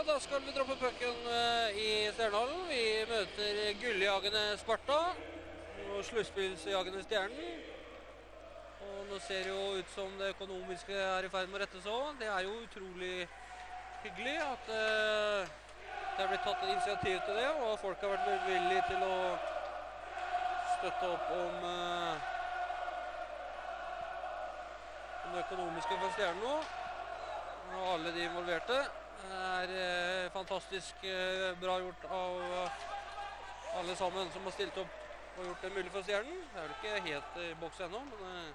da skal vi droppe pucken i Stjernehallen. Vi møter gulljagende Sparta og sluttspillsjagende Stjernen. Og nå ser det jo ut som det økonomiske er i ferd med å rette seg også. Det er jo utrolig hyggelig at det har blitt tatt initiativ til det, og folk har vært villige til å støtte opp om det økonomiske for Stjernen nå. Og alle de involverte. Det er fantastisk bra gjort av alle sammen som har stilt opp og gjort det mulig for Stjernen. Det er vel ikke helt i boks ennå, men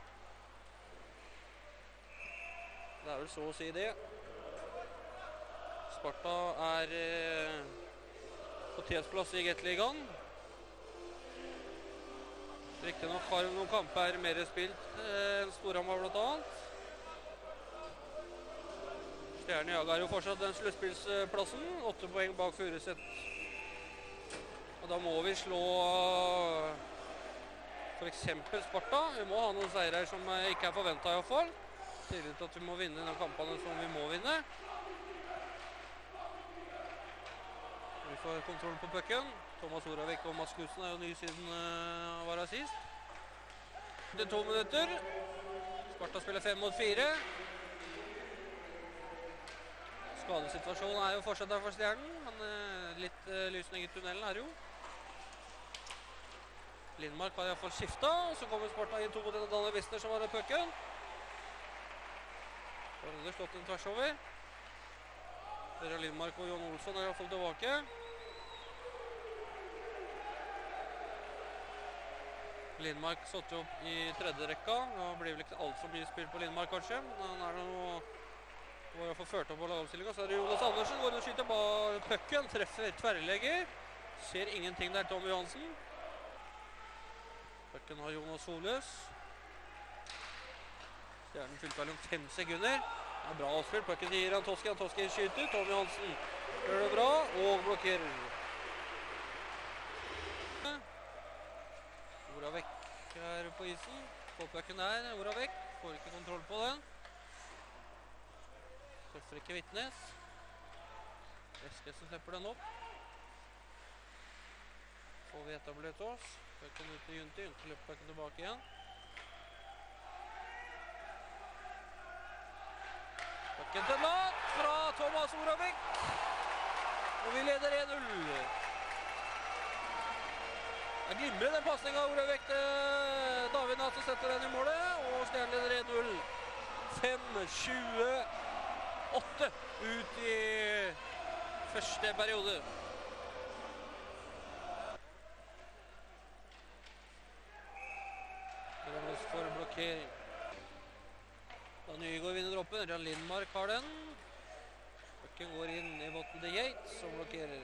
det er vel så å si det. Sparta er på tredjeplass i Gateligaen. Riktig nok har noen kamper mer spilt enn Storhamar blant annet. Stjernen jager jo fortsatt den sluttspillsplassen, 8 poeng bak Furuset. Og da må vi slå for eksempel Sparta. Vi må ha noen seirer som ikke er forventet i hvert fall. Tidlig til at vi må vinne de kampene som vi må vinne. Vi får kontroll på pucken. Thomas Oravik og Mats Knudsen er jo ny siden var her sist. Det er 2 minutter. Sparta spiller 5 mot 4. Skadesituasjonen er jo fortsatt der for Stjernen, men litt lysning i tunnelen er det jo. Lindmark har i hvert fall skiftet, og så kommer Sparta inn 2 mot 1 av Daniel Wisner som var i pucken. Så har det slått en tvers over. Ørjan Lindmark og Jon Olsson er i hvert fall tilbake. Lindmark satt jo opp i tredje rekka. Det blir vel ikke alt så mye spill på Lindmark kanskje, men han er noe... Det var i hvert fall ført opp på lagoppstillingen. Så er det Jonas Andersen, går inn og skyter bak pucken, treffer tverrlegger. Ser ingenting der, Tom Johansen. Pucken har Jonas Soløs. Stjernen fylt vel om 5 sekunder. Det er bra avspill, pucken gir Antoski. Antoski skyter, Tom Johansen gjør det bra, og blokkerer. Oravik er på isen. På pucken der, Oravik. Får ikke kontroll på den. Treffer ikke Vittnes. Eskesen slipper den opp. Får vi etablert oss. Pucken ut til Junti. Junti løper pucken tilbake igjen. Pucken til natt fra Thomas Oravik. Og vi leder 1-0. Jeg glimrer den passningen av Oravik til David Natt som setter den i målet. Og Stjernen leder 1-0. 5-20. 8 ut i første periode. Rammes for blokkering. Da Nygaard vinner droppen. Ørjan Lindmark har den. Pucken går inn i Botten de Yates som blokkerer.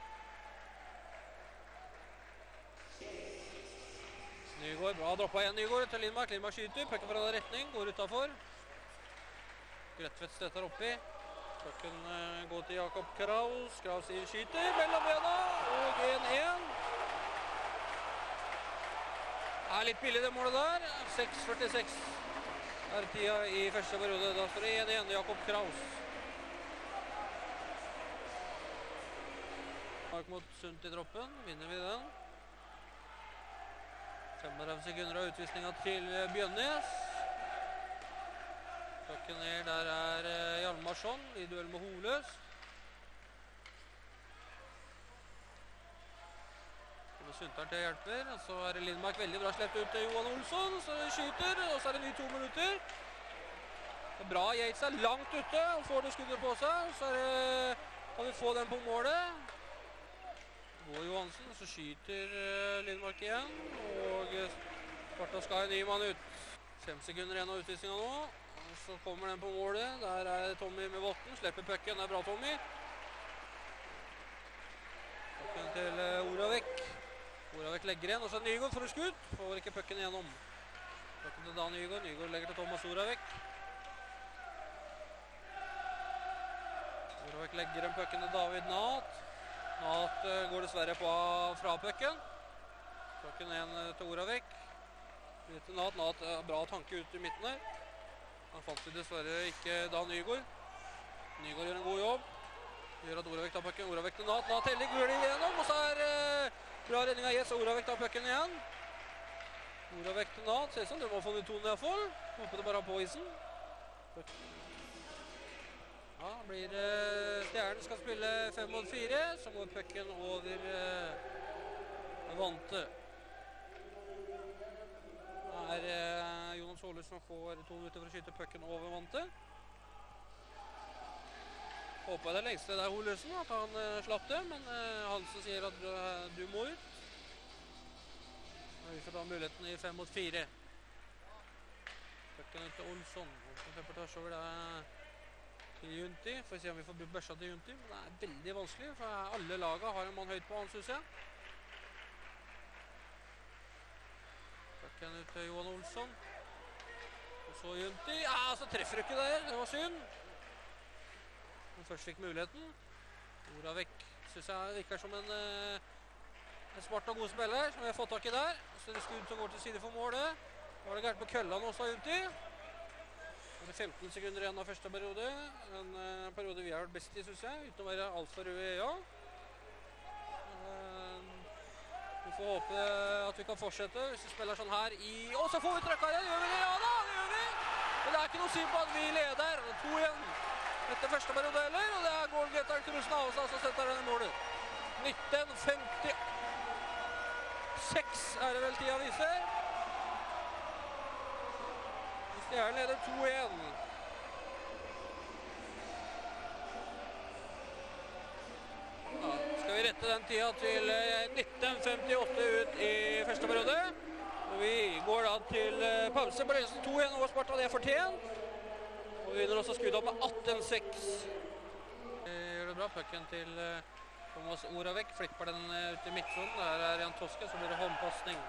Nygaard, bra droppet igjen Nygaard til Lindmark. Lindmark skyter, pucken fra retning, går utenfor. Gretvedt støtter oppi. Pucken går til Jakob Kraus. Kraus skyter mellom bena, og 1-1. Er litt billig det målet der. 6:46 er tida i første periode. Da står det 1-1 Jakob Kraus. Mark mot Sundt i droppen. Vinner vi den. 35 sekunder av utvisningen til Bjønnes. Pucken ned, der er Hjalmarsson i duell med Holøs. Sundtern til hjelper, og så er det Lindmark veldig bra slept ut til Johan Olsson, så skyter, og så er det ny 2 minutter. Det er bra, Yates er langt ute, og får det skuddet på seg, så kan vi få den på målet. Går Johansen, så skyter Lindmark igjen, og Sparta skal en ny mann ut. 5 sekunder igjen av utvisningen nå. Så kommer den på målet. Der er Tommy med votten. Slipper pucken. Det er bra, Tommy. Pucken til Oravik. Oravik legger igjen. Og så er Nygaard for et skudd. Får ikke pucken igjennom. Pucken til Dan Nygaard. Nygaard legger til Thomas Oravik. Oravik legger en pucken til David Natt. Natt går dessverre fra pucken. Pucken igjen til Oravik. Til Natt. Natt bra tanke ut i midten her. Han fant dessverre ikke Dan Nygaard. Nygaard gjør en god jobb. Gjør ser at Oravek tar pucken. Oravek til Nat. Nat heller gul igjennom, og så bra redning av Jess, og Oravek tar pucken igjen. Oravek til Nat. Ser ut som det må få de tonen i hvert fall. Håper det bare er på isen. Ja, blir Stjernen skal spille 5 mot 4, så går pucken over Vante. Det Jonas Håler som får 2 minutter for å skyte pucken over Vante. Håper det lengste det Holesen, at han slapp det, men Hansen sier at du må ut. Vi får ta muligheten i 5 mot 4. Pucken ut til Olsson. Olsson slipper tørs over det til Junti. Får se om vi får brukt børsa til Junti, men det er veldig vanskelig, for alle laget har en mann høyt på han, synes jeg. Pucken ut til Johan Olsson. Og så Junti. Ja, så treffer du ikke der. Det var synd. Han først fikk muligheten. Oravek synes jeg virker som en smart og god spiller, som vi har fått tak i der. Så det skudd som går til side for målet. Da var det gærent på Køllan også, Junti. Det er 15 sekunder igjen av første periode. En periode vi har vært best i, synes jeg, uten å være alt for røde, ja. Vi får håpe at vi kan fortsette hvis vi spiller sånn her i... Å, så får vi trøkket det! Gjør vi det? Ja da, det gjør vi! Men det er ikke noe synd på at vi leder. 2 igjen etter første periode heller, og det er goalgetteren Trusen Avestad som setter den i målet. 19.56 er det vel tida viser. Stjernen leder 2-1. Ja, skal vi rette den tida til 19.58 ut i første periode. Og vi går da til pause på ledelsen 2-1 over Sparta, det er fortjent. Og vi vinner også skuddet opp med 18-6. Gjør det bra, pucken til Thomas Oravek, flipper den ut i midtsonen. Der er Jan Toske, så blir det håndpassning.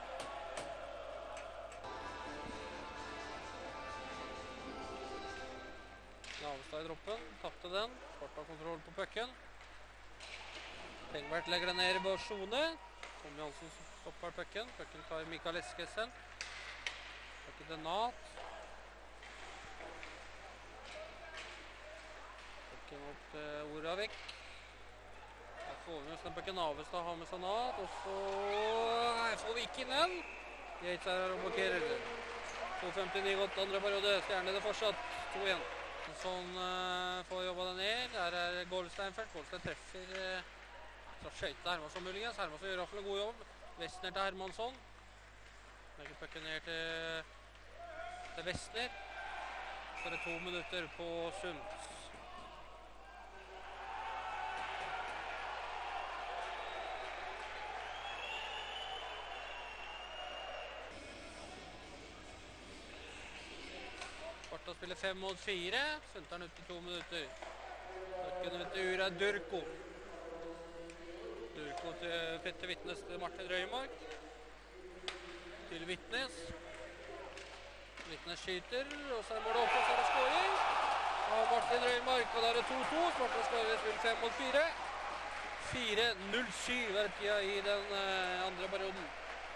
Avestad i droppen, tappte den. Sparta kontroll på pucken. Tengbert legger den ned i Borsone. Tommy Hansen stopper pucken. Pucken tar Mikael Eskesen. Pucken til Nat. Pucken opp til Oravek. Her får vi med oss den pucken. Avestad har med seg Nat. Og så får vi ikke inn den. Yates er her og blokkerer. 2.59 gått andre periode. Stjerne det fortsatt. 2-1. Sånn får jobba den ned. Der er Golstein først. Golstein treffer så skjøyte Hermansson muligens. Hermansson gjør i hvert fall en god jobb. Westner til Hermansson. Legger pucken ned til Westner. Så er det 2 minutter på Sunds. Sparta spiller 5 mot 4. Sundteren ut i 2 minutter. Pucken ut til Ura Durko. Durko til Petter Vittnes til Martin Røymark. Til Vittnes. Vittnes skyter, og så er målet oppe, så er det skåring. Og Martin Røymark, og da er det 2-2. Sparta skårer spill 5 mot 4. 4-0-7 er tida i den andre perioden.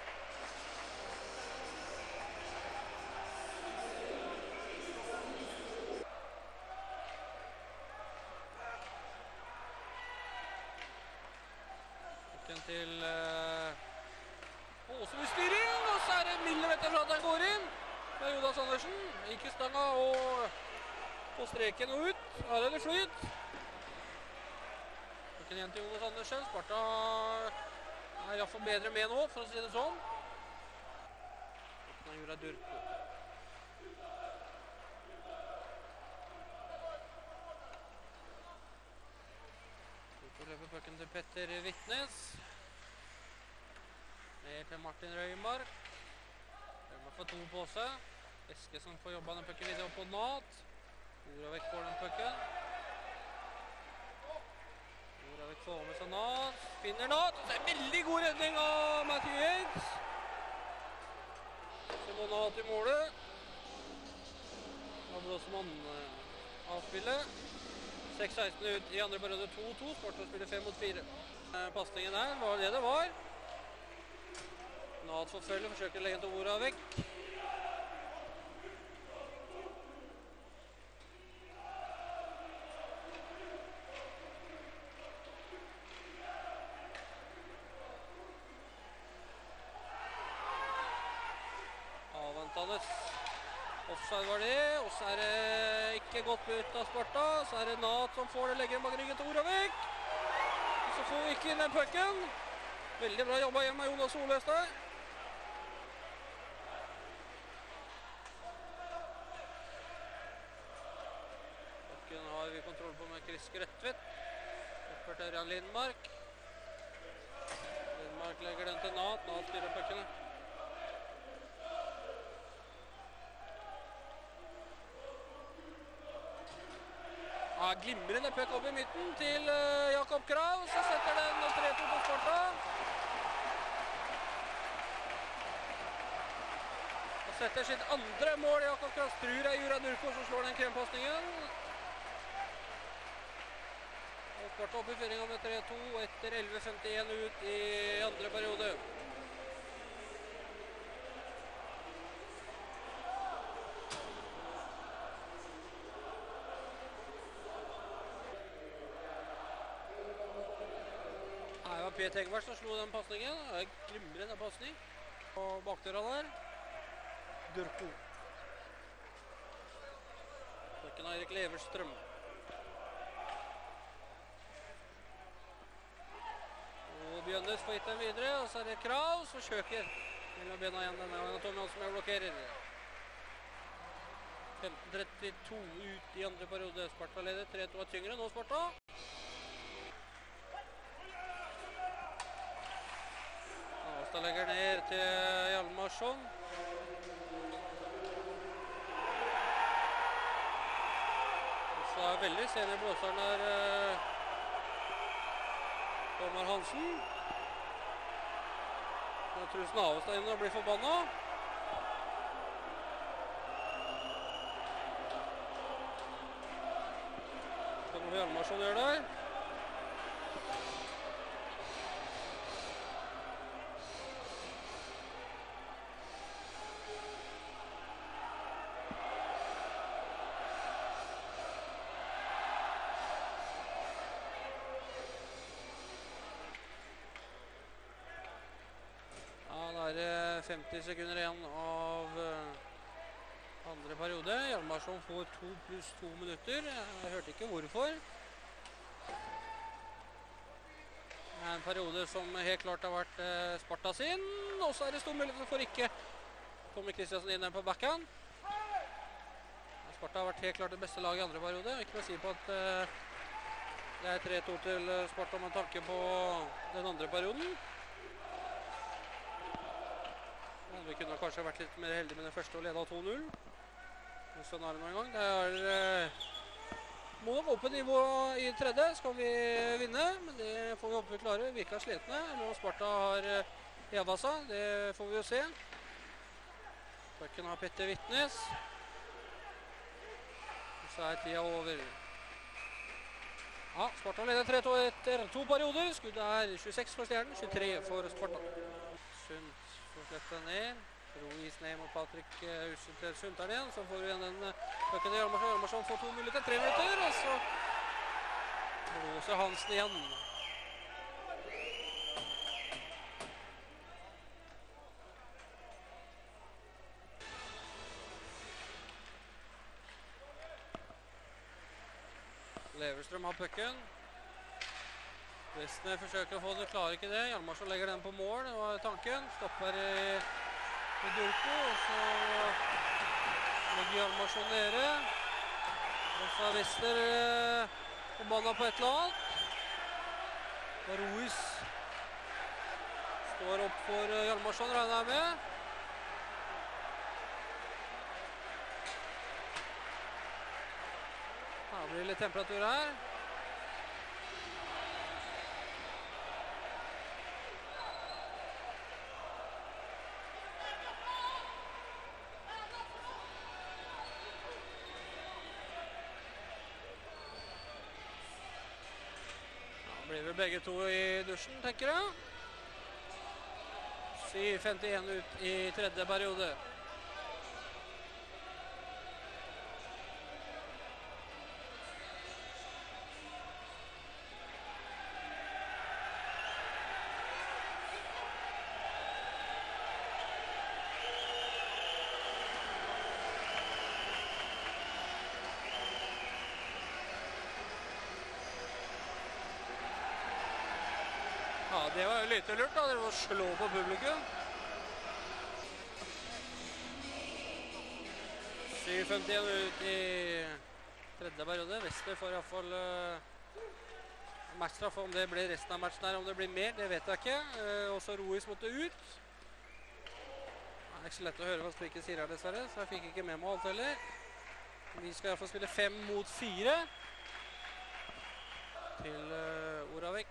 Til Åse med styring, og så er det millimeter fra at den går inn med Jonas Andersen. Gikk i stanga og på streken og ut. Her er det flyt. Pucken igjen til Jonas Andersen. Sparta er i hvert fall bedre med nå, for å si det sånn. Pucken av Ura Durko. Durko løper pucken til Petter Vittnes. Ned til Martin Røymark. Røymark får 2 på seg. Eskesen får jobba den pucken videre opp på Nat. Oravek får den pucken. Oravek får med seg Nat. Finner Nat. Det er en veldig god redning av Matthew Yates. Så må Nat i målet. Da blåser man avspillet. 6-16 ut i andre periode 2-2. Sparta spiller 5 mot 4. Passningen her var det det var. Nat forfølger, forsøker å legge den til Oravek. Bjørnes. Offside var det, og så er det ikke godt ut av Sparta. Så er det Nat som får det, legger bak ryggen til Oravik. Og så får vi ikke inn den pucken. Veldig bra jobba hjemme av Jonas Soløs der. Pucken har vi kontroll på med Chris Grøtvedt. Oppført til Ørjan Lindmark. Lindmark legger den til Nat. Nat styrer puckene. Ja, glimrende puck opp i midten til Jakob Krav, så setter den 3-2 på Sparta. Og setter sitt andre mål, Jakob Krav. Tror jeg Jura Nurko som slår den krempasningen. Og Sparta opp i føringen med 3-2 etter 11:51 ut i andre periode. Peter Engvers som slo den passningen. Det er en glimrende passning. Og bakdøra der. Durko. Pucken av Erik Leverstrøm. Og Bjørnes får gitt den videre, og så er det Krav som kjøker. Mellom bena igjen denne gangen. Tommy Hansen med blokkerer. 15:32 ut i andre periode. Sparta leder 3-2 er tyngre nå, Sparta. Avstad legger ned til Hjalmarsson. Så er veldig sen i blåseren der Tomar Hansen. Nå tror Snavestad inn og blir forbanna. Hva må Hjalmarsson gjøre der? Det er 50 sekunder igjen av andre periode. Hjalmarsson får 2 + 2 minutter. Jeg hørte ikke hvorfor. Det er en periode som helt klart har vært Sparta sin. Og så er det stor mulighet for ikke Tommy Kristiansen inn på backhand. Sparta har vært helt klart det beste laget i andre periode. Ikke å si på at det er 3-2 til Sparta med tanke på den andre perioden. Vi kunne kanskje vært litt mer heldige med den første og ledet 2-0. Sånn er det noen gang. Det må gå på nivå i tredje, skal vi vinne. Men det får vi håpe vi klarer. Virker slitne. Nå Sparta har hevet seg. Det får vi jo se. Pucken har Petter Vittnes. Så er tida over. Ja, Sparta leder 3-2 etter 2 perioder. Skuddet er 26 for Stjernen, 23 for Sparta. Sund får slette ned. Ruiz ned mot Patrick Huset til Sundtern igjen. Så får vi igjen den pucken til Hjalmarsson. Hjalmarsson får 2 minutter, 3 minutter. Og så blåser Hansen igjen. Leverstrøm har pucken. Vestner forsøker å få den, klarer ikke det. Hjalmarsson legger den på mål, det var tanken. Stopper i Durko, og så legger Hjalmarsson nede. Og så er Vester forbanna på et eller annet. Og Ruiz står opp for Hjalmarsson, regner jeg med. Ja, det blir litt temperatur her. Blir vel begge to i dusjen, tenker jeg. 7:51 ut i tredje periode. Ja, det var jo litt lurt da, dere må slå på publikum. 7:51 ut i tredje periode. Vesper får i hvert fall matchstraff. Om det blir resten av matchen her, om det blir mer, det vet jeg ikke. Også Rois måtte ut. Det er ikke så lett å høre hva Spiker sier her dessverre, så jeg fikk ikke med meg alt heller. Vi skal i hvert fall spille 5 mot 4 til Oravec.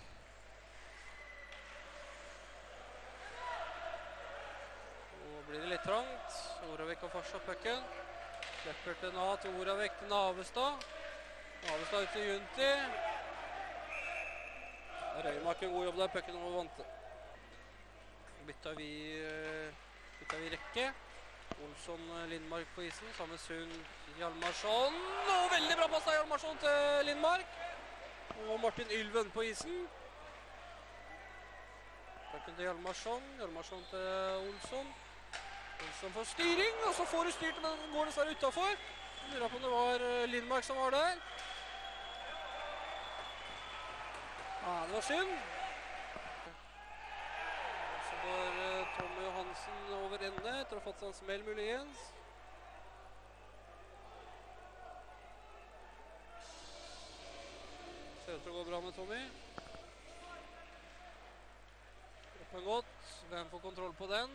Nå blir det litt trangt. Oravec har fortsatt pucken. Slipper til Oravec til Navestad. Navestad ut til Junti. Røymark en god jobb der, pucken var vant. Bytter vi rekke. Olsson Lindmark på isen, sammen Sund Hjalmarsson. Og veldig bra pass av Hjalmarsson til Lindmark. Og Martin Ylven på isen. Pucken til Hjalmarsson, Hjalmarsson til Olsson. Olsson får styring, og så får du styrt, men den går dessverre utenfor. Jeg lurer på om det var Lindmark som var der. Ja, det var synd. Så går Tommy Johansen over ende etter å ha fått seg en smell muligens. Ser ut til å gå bra med Tommy. Oppen godt. Hvem får kontroll på den?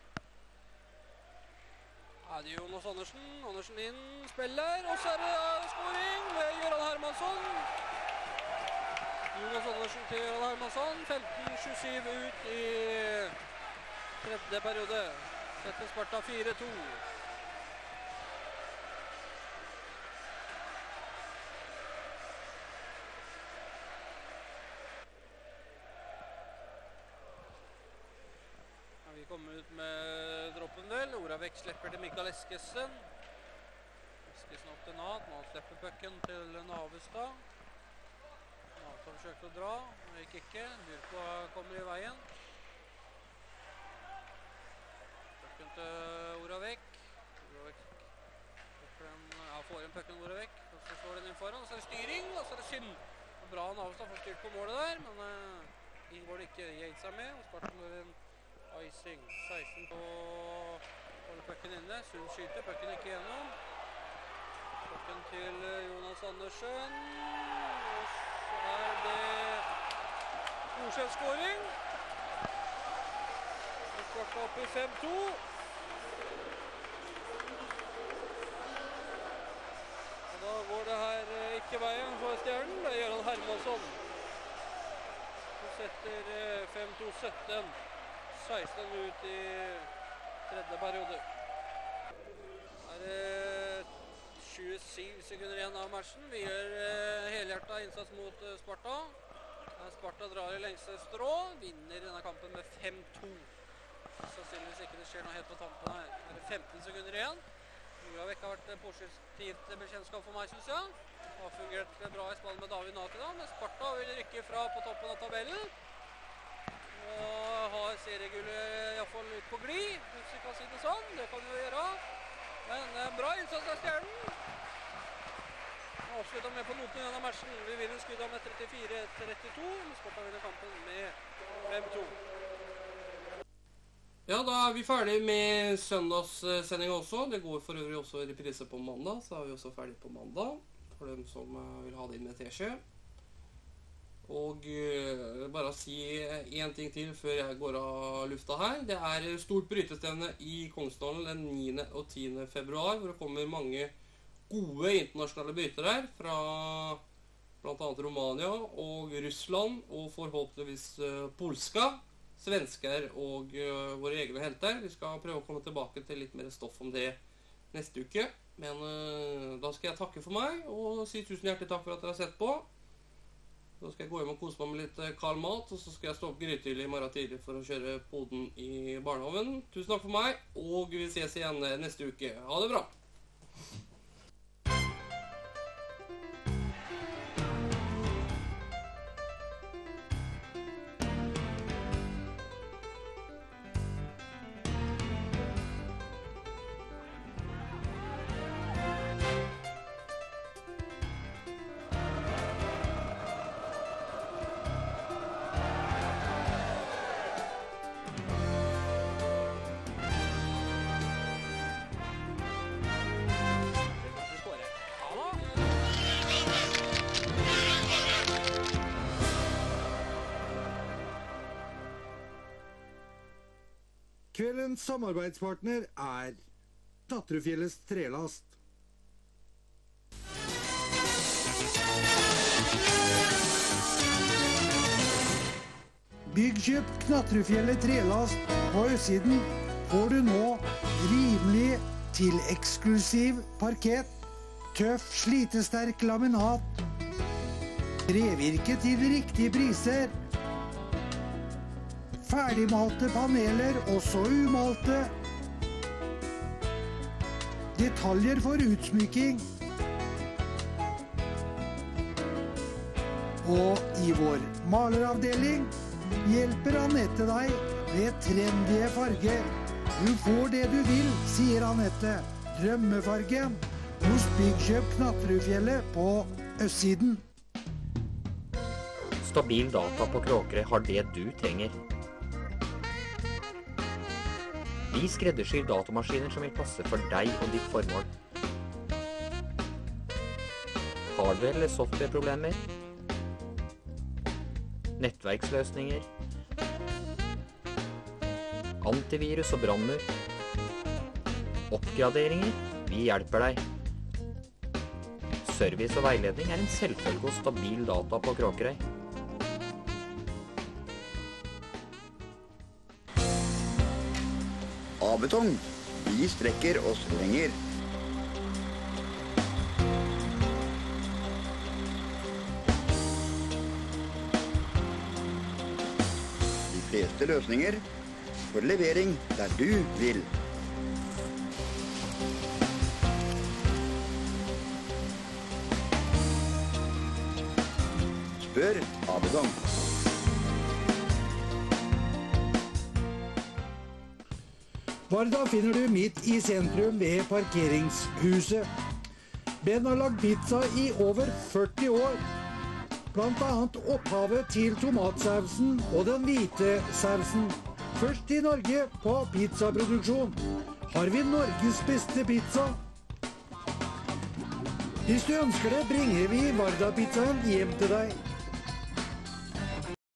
Ja, det er Jonas Andersen. Andersen inn, spiller, og så er det scoring med Göran Hermansson. Jonas Andersen til Göran Hermansson. 15:27 ut i tredje periode. Setter Sparta 4-2. Vi kommer ut med droppen vel. Oravec slipper til Mikael Eskesen. Eskesen opp til Nat. Nat slipper pucken til Navestad. Nat har forsøkt å dra, men det gikk ikke. Burko kommer i veien. Pucken til Oravec. Oravec får en pucken Oravec. Og så slår den inn foran, og så er det styring, og så er det synd. Bra Navestad får styrt på målet der, men inngår det ikke. Yates er med, og Sparta går en icing. 16 på pucken inne. Sund skyter, pucken ikke gjennom. Pucken til Jonas Andersen. Og så er det godkjent-skåring. Sparta opp i 5-2. Og da går det her ikke veien for Stjernen. Det gjør han Hermansson. Så setter 5-2-17. 16 ut i tredje periode. Her er det 27 sekunder igjen av matchen. Vi gjør helhjertet innsats mot Sparta. Sparta drar i lengste strå, vinner denne kampen med 5-2. Sannsynligvis ikke det skjer noe helt på tampen her. Her er det 15 sekunder igjen. Oravec har vært positivt bekjentskap for meg, synes jeg. Har fungert bra i spallen med David Nati da, men Sparta vil rykke fra på toppen av tabellen. Og har seriegullet i hvert fall ut på glid, hvis vi kan si det sånn. Det kan vi jo gjøre. Men bra innsats av Stjernen. Avsluttet med på noten i denne matchen. Vi vinner skuddet med 34-32. Sparta vinner kampen med 5-2. Ja, da er vi ferdig med søndagssendingen også. Det går for øvrig også reprise på mandag, så er vi også ferdig på mandag. For dem som vil ha det inn med teskje. Og bare å si en ting til før jeg går av lufta her. Det er stort brytestevne i Kongsdalen den 9. og 10. februar, hvor det kommer mange gode internasjonale brytere her, fra blant annet Romania og Russland, og forhåpentligvis Polska, svensker og våre egne helter. Vi skal prøve å komme tilbake til litt mer stoff om det neste uke. Men da skal jeg takke for meg, og si tusen hjertelig takk for at dere har sett på. Så skal jeg gå hjem og kose meg med litt kald mat, og så skal jeg stå opp grytidlig i morgen tidlig for å kjøre poden i barnehaven. Tusen takk for meg, og vi ses igjen neste uke. Ha det bra! Vårens samarbeidspartner er Knatrefjellets trelast. Byggkjøp Knatrefjellet trelast på østsiden får du nå rimelig til eksklusiv parkett, tøff slitesterk laminat, trevirke til riktige priser, ferdigmalte paneler, også umalte, detaljer for utsmykking, og i vår maleravdeling hjelper Anette deg med trendige farger. Du får det du vil, sier Anette. Drømmefargen hos Byggkjøp Knatrefjellet på østsiden. Stabil data på Kråkerøy har det du trenger. Vi skreddersyr datamaskiner som vil passe for deg og ditt formål. Hardware- eller softwareproblemer? Nettverksløsninger? Antivirus og brannmur? Oppgraderinger? Vi hjelper deg. Service og veiledning er en selvfølge hos Stabil data på Kråkerøy. A-betong. Vi strekker oss lenger. De fleste løsninger for levering der du vil. Spør A-betong. Varda finner du midt i sentrum ved parkeringshuset. Ben har lagd pizza i over 40 år. Blant annet opphavet til tomatsausen og den hvite sausen. Først i Norge på pizzaproduksjon. Har vi Norges beste pizza? Hvis du ønsker det, bringer vi Varda-pizzaen hjem til deg.